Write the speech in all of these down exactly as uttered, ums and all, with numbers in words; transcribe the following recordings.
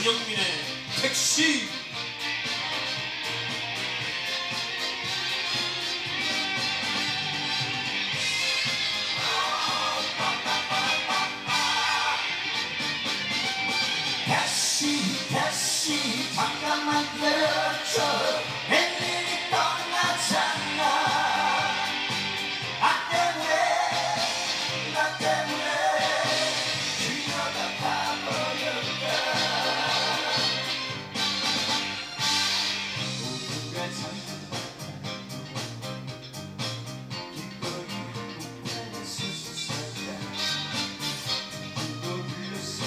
전영민의 택시. 택시 택시 잠깐만 기다려줘. 웬일이 떠나잖아. 나 때문에 나 때문에 그녀가 가버렸다. 모두가 잠깐 길거리 한복판에 수수사자 울고 불렀어.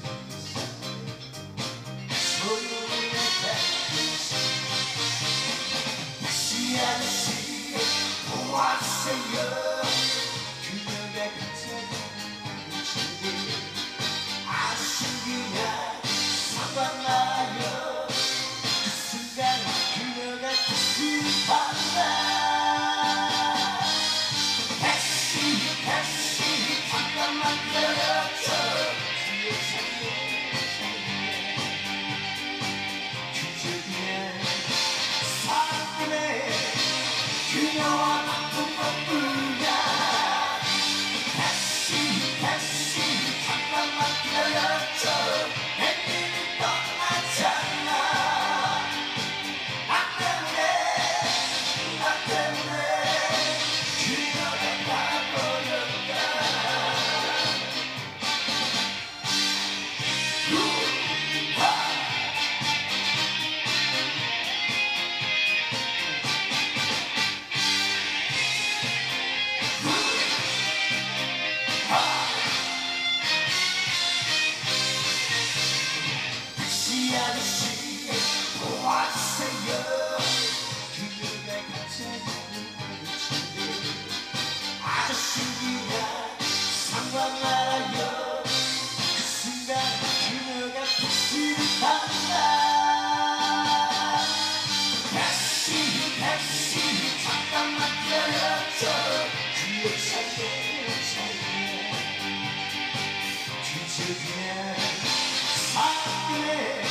택시 아저씨 도와주세요. 그녀가 갑자기 미치게. 아저씨 그냥 사과 나요. 그 순간 그녀가 택시를 탄다. 택시 택시 잠깐만 기다려줘. 그녀와 나쁜 것뿐이야. 택시 택시 잠깐만 기다려줘. 웬일이 떠나잖아. 나 때문에 나 때문에 그녀가 가버렸다. 택시 아저씨 도와주세요. 그녀가 갑자기 미치게. 아저씨 그냥 상관 말아요. 그 순간 그녀가 택시를 탄다. 택시 택시 잠깐만 기다려줘. 그 여차에 여차에 그저 그냥 사랑해.